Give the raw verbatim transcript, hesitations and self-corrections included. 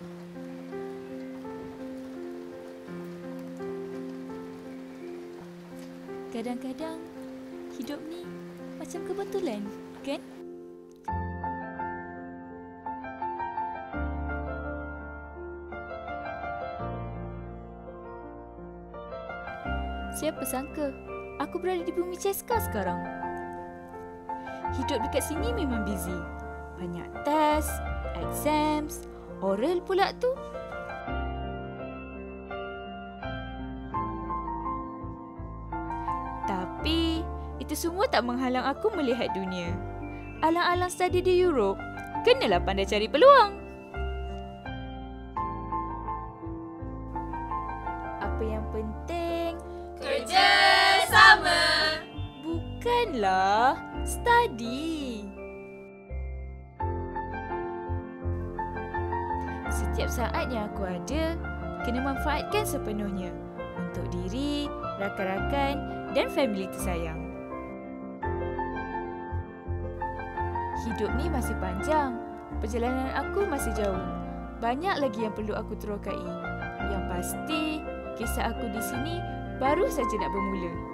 Kadang-kadang hidup ni macam kebetulan, kan? Siapa sangka aku berada di bumi Ceska sekarang. Hidup dekat sini memang busy. Banyak test, exams, oral pula tu. Tapi itu semua tak menghalang aku melihat dunia. Alang-alang study di Europe, kenalah pandai cari peluang. Apa yang penting? Kerja sama. Bukanlah, study. Setiap saat yang aku ada, kena manfaatkan sepenuhnya untuk diri, rakan-rakan dan family tersayang. Hidup ni masih panjang. Perjalanan aku masih jauh. Banyak lagi yang perlu aku terokai. Yang pasti, kisah aku di sini baru saja nak bermula.